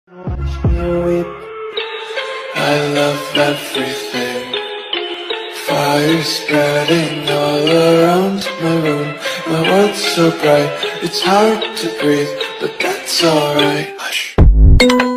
Watch me weep. I love everything. Fire spreading all around my room. My world's so bright, it's hard to breathe, but that's alright. Hush.